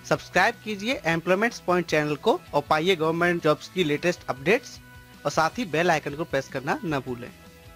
Subscribe कीजिए employments point channel को और पाइए गवर्नमेंट जॉब्स की लेटेस्ट अपडेट्स और साथ ही बेल आइकन को प्रेस करना न भूलें।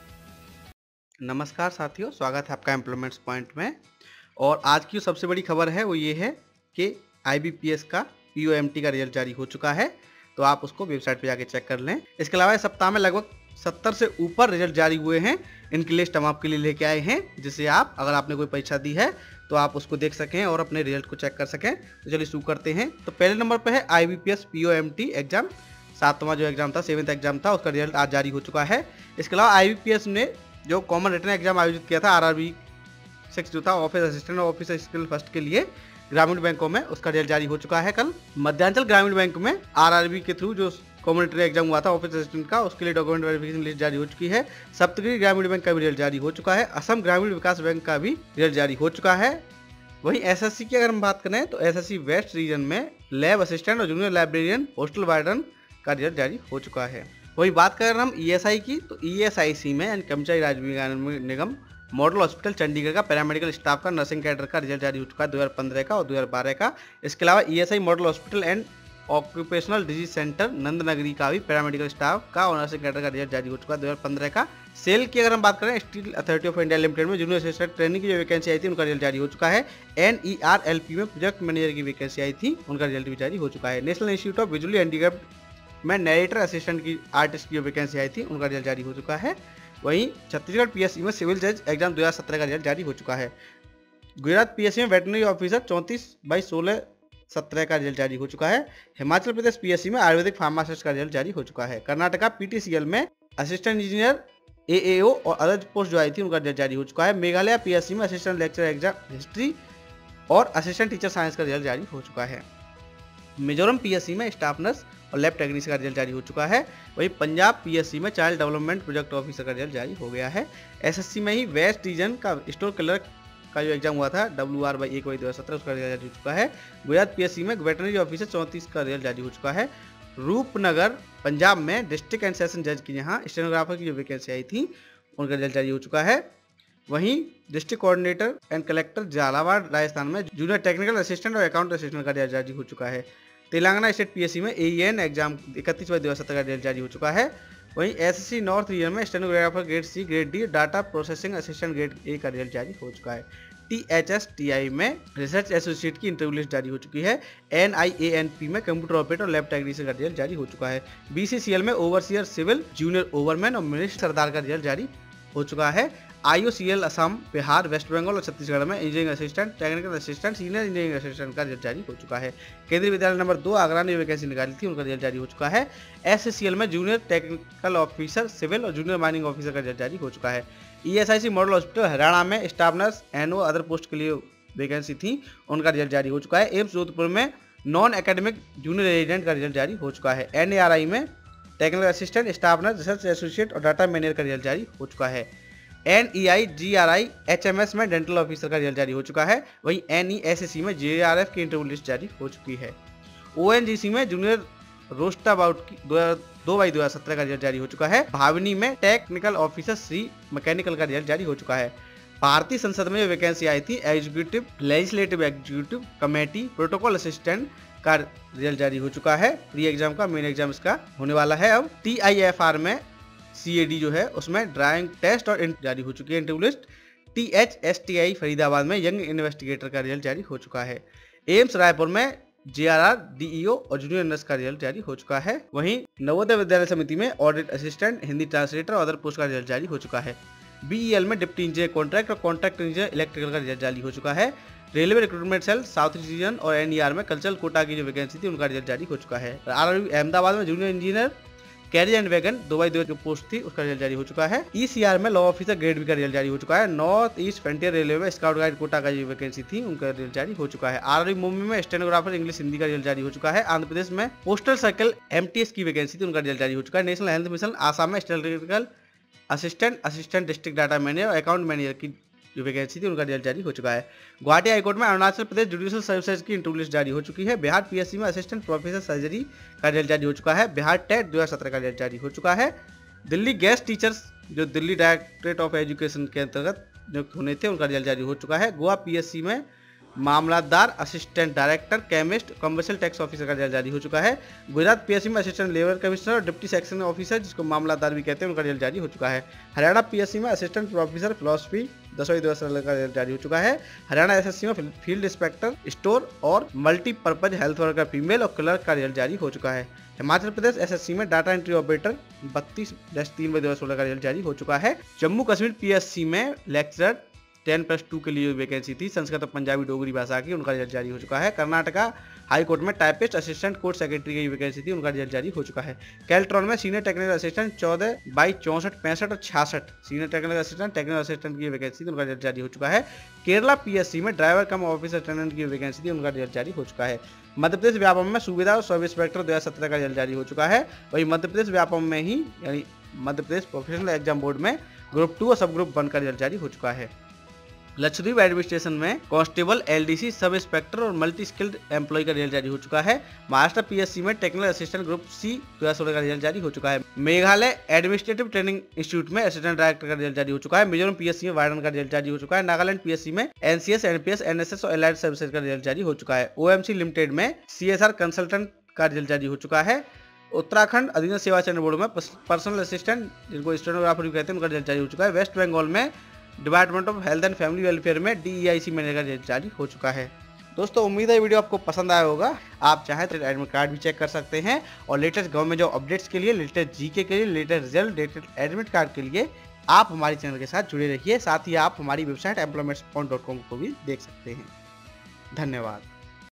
नमस्कार साथियों, स्वागत है आपका एम्प्लॉयमेंट्स पॉइंट में। और आज की सबसे बड़ी खबर है वो ये है कि IBPS का POMT का रिजल्ट जारी हो चुका है, तो आप उसको वेबसाइट पे जाके चेक कर लें। इसके अलावा इस सप्ताह में लगभग 70 से ऊपर रिजल्ट जारी हुए हैं। इनकी लिस्ट हम आपके लिए लेके आए हैं, जिससे आप अगर आपने कोई परीक्षा दी है तो आप उसको देख सकें और अपने रिजल्ट को चेक कर सकें। तो चलिए शुरू करते हैं। तो पहले नंबर पे है IBPS POMT एग्जाम, 7वां जो एग्जाम था, 7th एग्जाम था, उसका रिजल्ट आज जारी हो चुका है। इसके अलावा IBPS ने जो कॉमन रिटन एग्जाम आयोजित किया था RRB 6 जो था, ऑफिस असिस्टेंट और ऑफिस स्किल फर्स्ट के लिए ग्रामीण बैंकों में, उसका रिजल्ट जारी हो चुका है कल। मध्यांचल ग्रामीण बैंक में RRB के थ्रू जो कॉमन एग्जाम हुआ था ऑफिस असिस्टेंट का, उसके लिए डॉक्यूमेंट वेरिफिकेशन लिस्ट जारी हो चुकी है। सप्तगिरी ग्रामीण बैंक का भी रिजल्ट जारी हो चुका है। असम ग्रामीण विकास बैंक का भी रिजल्ट जारी हो चुका है। वहीं SSC की अगर हम बात करें तो SSC वेस्ट रीजन में लैब असिस्टेंट और जूनियर लाइब्रेरियन हॉस्टल वार्डन का रिजल्ट जारी हो चुका है। वही बात कर हम ESI की, तो ESIC में यानी कर्मचारी राज्य विज्ञान निगम मॉडल हॉस्पिटल चंडीगढ़ का पैरामेडिकल स्टाफ का नर्सिंग कैडर का रिजल्ट जारी हो चुका है 2015 का और 2012 का। इसके अलावा ESI model hospital and occupational disease centre Nandnagri का भी पैरामेडिकल स्टाफ का और नर्सिंग कैडर का रिजल्ट जारी हो चुका है 2015 का। सेल की अगर हम बात करें, Steel Authority of India Limited में जूनियर असिस्टेंट ट्रेनिंग की जो वैकेंसी आई थी उनका रिजल्ट जारी हो चुका है। NERLP में प्रोजेक्ट मैनेजर की वैकेंसी आई थी, उनका रिजल्ट भी जारी हो चुका है। National Institute of Visually Handicapped में नरेटर असिस्टेंट की आर्टिस्ट की वैकेंसी आई थी, उनका रिजल्ट जारी हो चुका है। वहीं छत्तीसगढ़ PSC में सिविल जज एग्जाम 2017 का रिजल्ट जारी हो चुका है। गुजरात PSC में वेटनरी ऑफिसर 34/16/17 का रिजल्ट जारी हो चुका है। हिमाचल प्रदेश PSC में आयुर्वेदिक फार्मासिस्ट का रिजल्ट जारी हो चुका है। कर्नाटका PTCL में असिस्टेंट इंजीनियर AAO और अदर पोस्ट जो आई थी उनका रिजल्ट जारी हो चुका है। मेघालय PSC में असिस्टेंट लेक्चर एग्जाम हिस्ट्री और असिस्टेंट टीचर साइंस का रिजल्ट जारी हो चुका है। मिजोरम PSC में स्टाफ नर्स और लैब टेक्नीशियन का रिजल्ट जारी हो चुका है। वहीं पंजाब PSC में चाइल्ड डेवलपमेंट प्रोजेक्ट ऑफिसर का रिजल्ट जारी हो गया है। SSC में ही वेस्ट रीजन का स्टोर क्लर्क का जो एग्जाम हुआ था WR/1/2017 उसका रिजल्ट जारी हो चुका है। गुजरात PSC में वेटनरी ऑफिसर 34 का रिजल्ट जारी हो चुका है। रूपनगर पंजाब में डिस्ट्रिक्ट एंड सेशन जज की यहाँ स्टेनोग्राफर की जो वैकेंसी आई थी उनका रिजल्ट जारी हो चुका है। वहीं district coordinator and collector Jhalawar Rajasthan में जूनियर टेक्निकल असिस्टेंट और अकाउंट असिस्टेंट का रिजल्ट जारी हो चुका है। तेलंगाना स्टेट PSC में AEN एग्जाम 31/2017 का रिजल्ट जारी हो चुका है। वहीं SSC नॉर्थ रीजन में stenographer grade C, grade D, data processing assistant grade A का रिजल्ट जारी हो चुका है। THSTI में रिसर्च एसोसिएट की इंटरव्यू लिस्ट जारी हो चुकी है। NIANP में कंप्यूटर ऑपरेटर और लैब टेक्नीशियन का रिजल्ट जारी हो चुका है। BCCL में ओवरसियर सिविल, जूनियर ओवरमैन और मिनिस्टर सरदार का रिजल्ट जारी हो चुका है। IOCL Assam, Bihar, West Bengal और छत्तीसगढ़ में engineering assistant, technical assistant, senior engineering assistant का रिजल्ट जारी हो चुका है। केंद्रीय विद्यालय नंबर 2 आगरा ने वैकेंसी निकाली थी, उनका रिजल्ट जारी हो चुका है। SCCL में जूनियर टेक्निकल ऑफिसर सिविल और जूनियर माइनिंग ऑफिसर का रिजल्ट जारी हो चुका है। ESIC मॉडल हॉस्पिटल हरियाणा में staff nurse NO other post के लिए वैकेंसी थी, उनका रिजल्ट जारी हो चुका है। एम्स जोधपुर में नॉन एकेडमिक जूनियर रेजिडेंट का रिजल्ट जारी हो चुका है। NARI में technical assistant, staff nurse, research associate और डाटा मैनेजर का रिजल्ट जारी हो चुका है। NEI GRI HMS में डेंटल ऑफिसर का रिजल्ट जारी हो चुका है। वहीं NESC में JRF की इंटरव्यू लिस्ट जारी हो चुकी है। ONGC में जूनियर रोस्टा बाउट की 2/2017 का रिजल्ट जारी हो चुका है। भावनी में टेक्निकल ऑफिसर C मैकेनिकल का रिजल्ट जारी हो चुका है। भारतीय संसद में वैकेंसी आई थी executive legislative executive committee protocol assistant का रिजल्ट जारी हो चुका है। प्री एग्जाम का मेन एग्जाम इसका होने वाला है। अब TIFR में CAD जो है उसमें ड्राइंग टेस्ट और जारी हो चुकी है इंटरव्यू लिस्ट। THSTI फरीदाबाद में यंग इन्वेस्टिगेटर का रिजल्ट जारी हो चुका है। एम्स रायपुर में JRR DEO और जूनियर नर्स का रिजल्ट जारी हो चुका है। वहीं नवोदय विद्यालय समिति में ऑडिट असिस्टेंट, हिंदी ट्रांसलेटर और अदर पोस्ट का रिजल्ट जारी हो चुका है। BEL में डिप्टी इंजीनियर कॉन्ट्रैक्ट और कॉन्ट्रैक्ट इंजीनियर इलेक्ट्रिकल का रिजल्ट जारी हो चुका है। Railway recruitment cell south region और NER में कल्चरल कोटा की जो वैकेंसी थी उनका रिजल्ट जारी हो चुका है। RRB अहमदाबाद में junior engineer carriage and wagon 2/2 जो पोस्ट थी उसका रिजल्ट जारी हो चुका है। ECR में लॉ ऑफिसर ग्रेड B का रिजल्ट जारी हो चुका है। नॉर्थ ईस्ट फ्रंटियर रेलवे में स्काउट गाइड कोटा का जो वैकेंसी थी उनका रिजल्ट जारी हो चुका है। RRB मुंबई में स्टेनोग्राफर इंग्लिश हिंदी का रिजल्ट जारी हो चुका है। आंध्र प्रदेश में पोस्टल सर्कल MTS की वैकेंसी थी, उनका रिजल्ट जारी हो चुका है। नेशनल हेल्थ मिशन आसाम में statistical assistant district data manager और अकाउंट मैनेजर की जो वैकेंसी थी उनका रिजल्ट जारी हो चुका है। गुवाहाटी हाईकोर्ट में अरुणाचल प्रदेश जुडिशियल सर्विसेज की इंटरव्यू लिस्ट जारी हो चुकी है। बिहार PSC में असिस्टेंट प्रोफेसर सर्जरी का रिजल्ट जारी हो चुका है। बिहार टेट 2017 का रिजल्ट जारी हो चुका है। दिल्ली गेस्ट टीचर्स जो दिल्ली डायरेक्टरेट ऑफ एजुकेशन के अंतर्गत नियुक्त होने थे उनका रिजल्ट जारी हो चुका है। गोवा PSC में mamlatdar, assistant director, chemist, commercial tax officer का रिजल्ट जारी हो चुका है। गुजरात पीएससी में असिस्टेंट लेबर कमिश्नर और डिप्टी सेक्शन ऑफिसर, जिसको मामलादार भी कहते हैं, उनका रिजल्ट जारी हो चुका है। हरियाणा पीएससी में असिस्टेंट प्रोफेसर फिलोसफी 10वीं दिवस का रिजल्ट जारी हो चुका है। हरियाणा एसएससी में फील्ड इंस्पेक्टर स्टोर और मल्टीपर्पज हेल्थ वर्कर फीमेल और क्लर्क का रिजल्ट जारी हो चुका है। हिमाचल प्रदेश एसएससी में डाटा एंट्री ऑपरेटर 32-3 दिवस का रिजल्ट जारी हो चुका है। जम्मू कश्मीर पीएससी में लेक्चरर 10+2 के लिए वैकेंसी थी संस्कृत और पंजाबी डोगरी भाषा की, उनका रिजल्ट जारी हो चुका है। कर्नाटका हाई कोर्ट में टाइपिस्ट असिस्टेंट कोर्ट सेक्रेटरी की वैकेंसी थी, उनका रिजल्ट जारी हो चुका है। कैल्ट्रॉन में सीनियर टेक्निकल असिस्टेंट 14/64, 65 और 66 सीनियर टेक्निकल असिस्टेंट की वैकेंसी थी, उनका रिजल्ट जारी हो चुका है। केरला पीएससी में ड्राइवर कम ऑफिस अटेंडेंट की वैकेंसी थी, उनका रिजल्ट जारी हो चुका है। मध्य प्रदेश व्यापम में सूबेदार और सब इंस्पेक्टर 2017 का रिजल्ट जारी हो चुका है। वही मध्य प्रदेश व्यापम में ही यानी Madhya Pradesh professional exam board में ग्रुप 2 और सब ग्रुप 1 का रिजल्ट जारी हो चुका है। लक्षद्वीप एडमिनिस्ट्रेशन में कांस्टेबल, एलडीसी, सब इंस्पेक्टर और मल्टी स्किल्ड एम्प्लॉय का रिजल्ट जारी हो चुका है। महाराष्ट्र पीएससी में टेक्निकल असिस्टेंट ग्रुप सी 2016 का रिजल्ट जारी हो चुका है। मेघालय एडमिनिस्ट्रेटिव ट्रेनिंग इंस्टीट्यूट में असिस्टेंट डायरेक्टर का रिजल्ट जारी हो चुका है। मिजोरम पीएससी में वार्डन का रिजल्ट जारी हो चुका है। नागालैंड पीएससी में एनसीएस, एनपीएस, एनएसएस और एलाइड सर्विसेज का रिजल्ट जारी हो चुका है। ओएमसी लिमिटेड में सीएसआर कंसल्टेंट का रिजल्ट जारी हो चुका है। उत्तराखंड अधीनस्थ सेवा चयन बोर्ड में पर्सनल असिस्टेंट, जिनको स्टेनोग्राफर भी कहते हैं, उनका रिजल्ट जारी हो चुका है। वेस्ट बंगाल में department of health and family welfare में डीईआईसी मैनेजर का रिजल्ट जारी हो चुका है। दोस्तों उम्मीद है वीडियो आपको पसंद आया होगा। आप चाहें तो एडमिट कार्ड भी चेक कर सकते हैं और लेटेस्ट गवर्नमेंट जॉब अपडेट्स के लिए, लेटेस्ट जीके के लिए, latest result, latest admit card के लिए आप हमारे चैनल के साथ जुड़े रहिए। साथ ही आप हमारी वेबसाइट employmentspoint.com को भी देख सकते हैं। धन्यवाद।